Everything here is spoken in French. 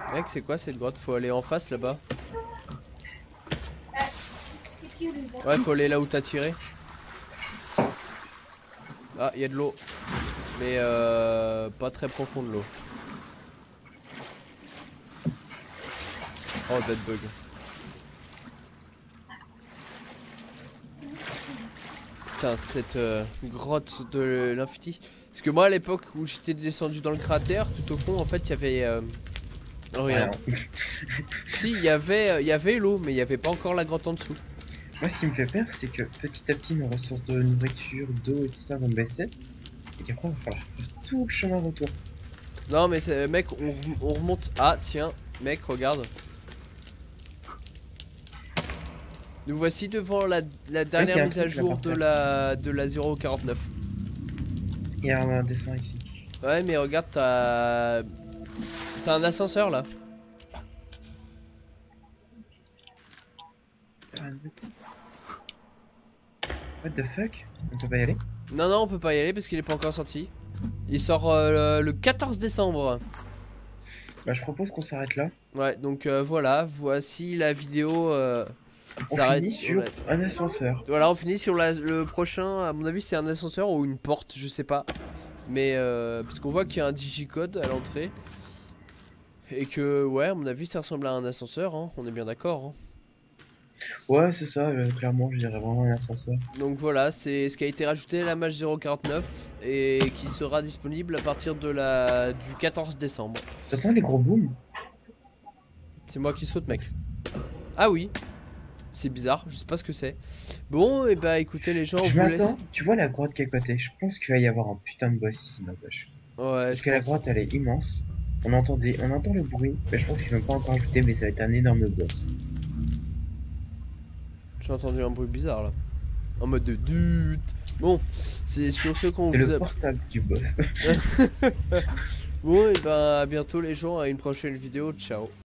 Mec, c'est quoi cette grotte? Faut aller en face là-bas. Ouais, faut aller là où t'as tiré. Ah, il y a de l'eau. Mais pas très profonde l'eau. Oh, dead bug. Putain, cette grotte de l'infini. Parce que moi, à l'époque où j'étais descendu dans le cratère, tout au fond, en fait, il y avait... rien. Si, il y avait l'eau, mais il n'y avait pas encore la grotte en dessous. Moi, ce qui me fait peur, c'est que petit à petit, nos ressources de nourriture, d'eau et tout ça vont baisser. Et qu'après, il va falloir faire tout le chemin retour. Non, mais mec, on remonte. Ah, tiens, mec, regarde. Nous voici devant la dernière mise à jour de la 0.49. Il y a un dessin ici. Ouais, mais regarde, t'as un ascenseur là. What the fuck? On peut pas y aller? Non, non, on peut pas y aller parce qu'il est pas encore sorti. Il sort le 14 décembre. Bah, je propose qu'on s'arrête là. Ouais, donc voilà, voici la vidéo. On finit sur un ascenseur. Voilà, on finit sur le prochain. À mon avis, c'est un ascenseur ou une porte, je sais pas. Mais parce qu'on voit qu'il y a un digicode à l'entrée. Et que, ouais, à mon avis, ça ressemble à un ascenseur, hein, on est bien d'accord. Hein. Ouais, c'est ça, clairement, je dirais vraiment un ascenseur. Donc voilà, c'est ce qui a été rajouté à la match 0.49 et qui sera disponible à partir de du 14 décembre. T'entends les gros booms? C'est moi qui saute, mec. Ah oui, c'est bizarre, je sais pas ce que c'est. Bon, et bah écoutez les gens, on vous laisse. Tu vois la grotte qui est à côté? Je pense qu'il va y avoir un putain de boss ici, n'empêche. Ouais, parce que la grotte elle est immense. On entend le bruit, mais je pense qu'ils ont pas encore ajouté, mais ça va être un énorme boss. J'ai entendu un bruit bizarre là. En mode de dut. Bon, c'est sur ce qu'on vous C'est le portable du boss. Bon, et ben à bientôt les gens, à une prochaine vidéo, ciao.